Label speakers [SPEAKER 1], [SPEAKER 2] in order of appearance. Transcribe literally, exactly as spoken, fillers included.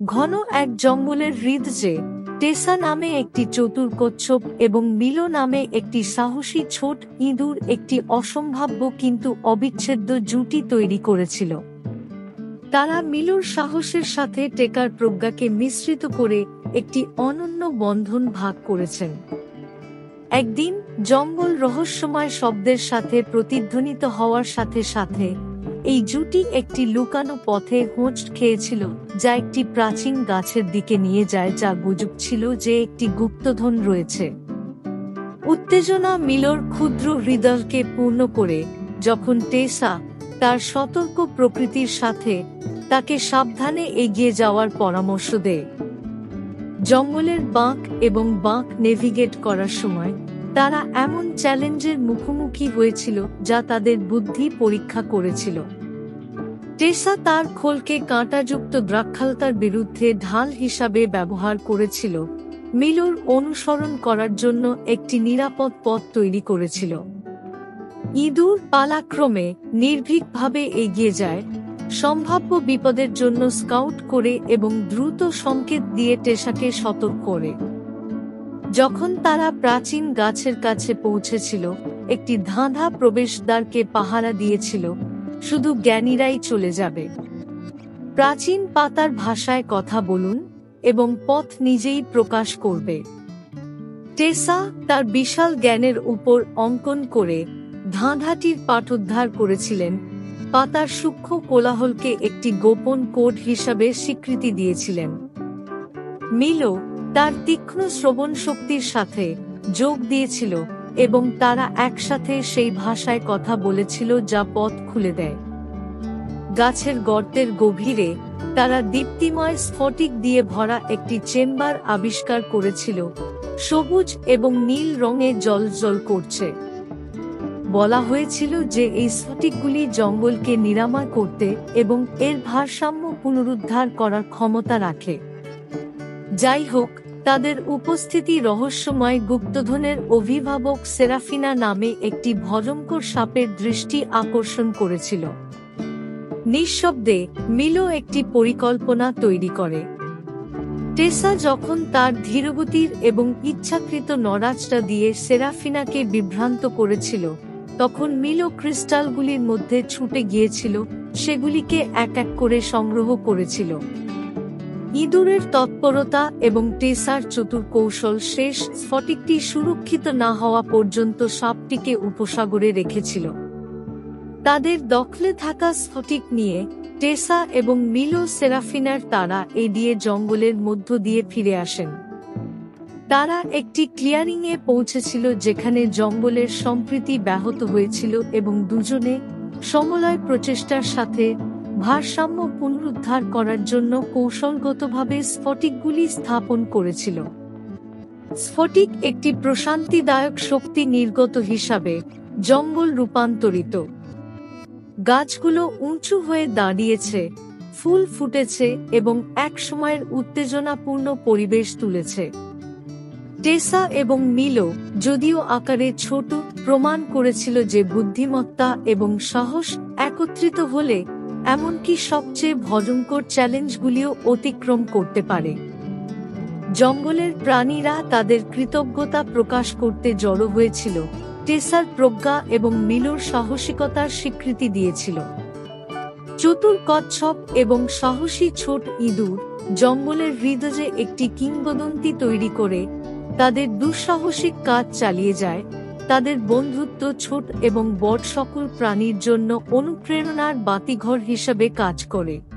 [SPEAKER 1] ঘন এক জঙ্গলের হৃদয়ে টেসা নামে একটি চতুর কচ্ছপ এবং মিলো নামে একটি সাহসী ছোট ইঁদুর একটি অসম্ভাব্য কিন্তু অবিচ্ছেদ্য জুটি তৈরি করেছিল। তারা মিলোর সাহসের সাথে টেকার প্রজ্ঞাকে মিশ্রিত করে একটি অনন্য বন্ধন ভাগ করেছেন। একদিন জঙ্গল রহস্যময় শব্দের সাথে প্রতিধ্বনিত হওয়ার সাথে সাথে এই জুটি একটি লুকানো পথে হোঁচ খেয়েছিল, যা একটি প্রাচীন গাছের দিকে নিয়ে যায়, যা গুজব ছিল যে একটি গুপ্তধন রয়েছে। উত্তেজনা মিলোর ক্ষুদ্র হৃদয়কে পূর্ণ করে যখন টেসা তার সতর্ক প্রকৃতির সাথে তাকে সাবধানে এগিয়ে যাওয়ার পরামর্শ দেয়। জঙ্গলের বাঁক এবং বাঁক নেভিগেট করার সময় তারা এমন চ্যালেঞ্জের মুখোমুখি হয়েছিল যা তাদের বুদ্ধি পরীক্ষা করেছিল। টেসা তার খোলকে কাঁটাযুক্ত দ্রাক্ষালতার বিরুদ্ধে ঢাল হিসাবে ব্যবহার করেছিল, মিলোর অনুসরণ করার জন্য একটি নিরাপদ পথ তৈরি করেছিল। ইঁদুর পালাক্রমে নির্ভীকভাবে এগিয়ে যায়, সম্ভাব্য বিপদের জন্য স্কাউট করে এবং দ্রুত সংকেত দিয়ে টেসাকে সতর্ক করে। যখন তারা প্রাচীন গাছের কাছে পৌঁছেছিল, একটি ধাঁধা প্রবেশদ্বারকে পাহারা দিয়েছিল, শুধু জ্ঞানীরাই চলে যাবে। প্রাচীন পাতার ভাষায় কথা বলুন এবং পথ নিজেই প্রকাশ করবে। টেসা তার বিশাল জ্ঞানের উপর অঙ্কন করে ধাঁধাটির পাঠোদ্ধার করেছিলেন, পাতার সূক্ষ্ম কোলাহলকে একটি গোপন কোড হিসাবে স্বীকৃতি দিয়েছিলেন। মিলো তার তীক্ষ্ণ শ্রবণ শক্তির সাথে যোগ দিয়েছিল এবং তারা একসাথে সেই ভাষায় কথা বলেছিল যা পথ খুলে দেয়। গাছের গর্তের গভীরে তারা দীপ্তিময় স্ফটিক দিয়ে ভরা একটি চেম্বার আবিষ্কার করেছিল, সবুজ এবং নীল রঙে জ্বলজ্বল করছে। বলা হয়েছিল যে এই স্ফটিকগুলি জঙ্গলকে নিরাময় করতে এবং এর ভারসাম্য পুনরুদ্ধার করার ক্ষমতা রাখে। যাই হোক, তাদের উপস্থিতি রহস্যময় গুপ্তধনের অভিভাবক সেরাফিনা নামে একটি ভয়ঙ্কর সাপের দৃষ্টি আকর্ষণ করেছিল। নিঃশব্দে মিলো একটি পরিকল্পনা তৈরি করে। টেসা যখন তার ধীরগতির এবং ইচ্ছাকৃত নড়াচড়া দিয়ে সেরাফিনাকে বিভ্রান্ত করেছিল, তখন মিলো ক্রিস্টালগুলির মধ্যে ছুটে গিয়েছিল, সেগুলিকে এক এক করে সংগ্রহ করেছিল। ইঁদুরের তৎপরতা এবং টেসার চতুর কৌশল শেষ স্ফটিকটি সুরক্ষিত না হওয়া পর্যন্ত সাপটিকে উপসাগরে রেখেছিল। তাদের দখলে থাকা স্ফটিক নিয়ে টেসা এবং মিলো সেরাফিনার তারা এড়িয়ে জঙ্গলের মধ্য দিয়ে ফিরে আসেন। তারা একটি ক্লিয়ারিংয়ে পৌঁছেছিল যেখানে জঙ্গলের সম্প্রীতি ব্যাহত হয়েছিল এবং দুজনে সমলয় প্রচেষ্টার সাথে ভারসাম্য পুনরুদ্ধার করার জন্য কৌশলগতভাবে স্ফটিকগুলি স্থাপন করেছিল। স্ফটিক একটি প্রশান্তিদায়ক শক্তি নির্গত হিসাবে জঙ্গল রূপান্তরিত। গাছগুলো উঁচু হয়ে দাঁড়িয়েছে, ফুল ফুটেছে এবং এক সময়ের উত্তেজনাপূর্ণ পরিবেশ তুলেছে। টেসা এবং মিলো, যদিও আকারে ছোট, প্রমাণ করেছিল যে বুদ্ধিমত্তা এবং সাহস একত্রিত হলে এমনকি সবচেয়ে ভয়ঙ্কর চ্যালেঞ্জগুলিও অতিক্রম করতে পারে। জঙ্গলের প্রাণীরা তাদের কৃতজ্ঞতা প্রকাশ করতে জড়ো হয়েছিল, টেসার প্রজ্ঞা এবং মিলোর সাহসিকতার স্বীকৃতি দিয়েছিল। চতুর কচ্ছপ এবং সাহসী ছোট ইঁদুর জঙ্গলের হৃদয়ে একটি কিংবদন্তি তৈরি করে তাদের দুঃসাহসিক কাজ চালিয়ে যায়। তাদের বন্ধুত্ব ছোট এবং বড় সকল প্রাণীর জন্য অনুপ্রেরণার বাতিঘর হিসেবে কাজ করে।